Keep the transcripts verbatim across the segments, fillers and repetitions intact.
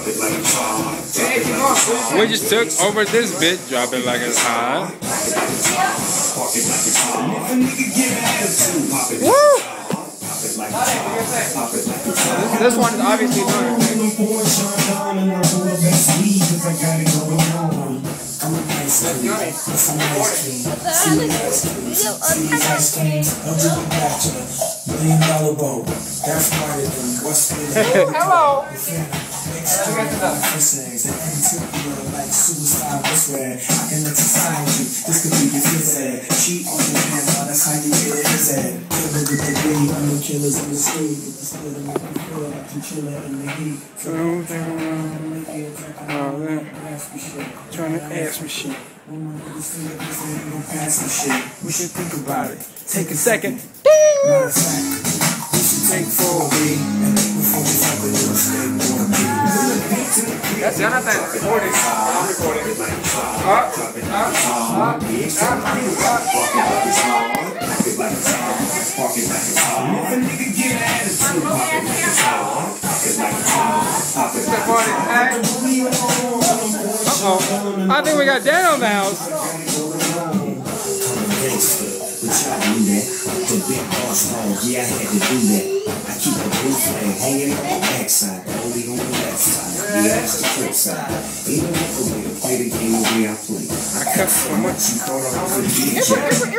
We just took over this bit, drop it like it's hot. Woo! This one is obviously doing it. Hello. Trying to ask me shit. We should think about it. Take a second. Take four. That's Jonathan recording. I'm recording. Up, up, up, up, Uh-oh. I think we got Dan on the house. The big boss home, yeah, I had to do that. I keep a blue flag hanging on the backside, only on the left side. Yeah, that's the flip side. Ain't no other way to play the game the way I play. I cut so much you thought I was a D J.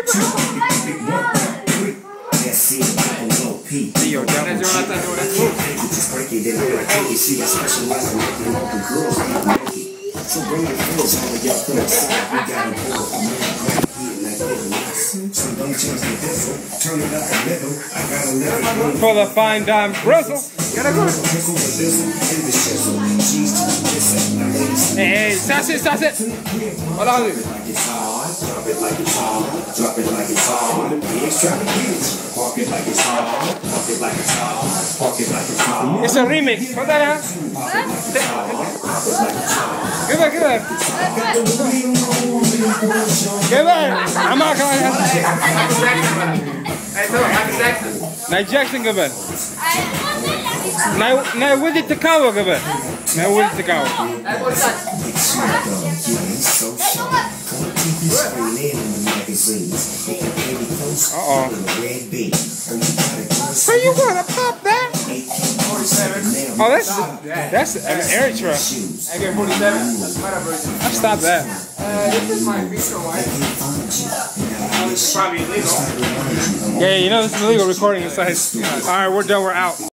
That's it, I'm low P. Yo, Jonathan, Jonathan doing that too. Just break it, then I take it. See, I specialize in making all the girls get naked. So bring the girls on, y'all come outside. We got a boy, I'm in the so don't change the diesel, turn it up a little. I gotta let it for the fine dime bristle. Gotta go. Hey, hey, that's it, that's it. Hold on. Drop it like it's hard, drop it like it's hard. Park it like it's hard, park it like it's hard, park it like it's hard. It's a remix. Put that out. Give it, give it. Give it. I'm not going to. Hey, so, happy Jackson. Now, Jackson, give it. Now, now, with it to cover, give it. Now, with it to cover. Uh-oh. So you want to pop that? Oh, that's that's an air truck. I get forty-seven. I stopped that. Uh, this is my feature wife. It's probably illegal. Yeah, you know this is illegal recording inside. All right, we're done. We're out.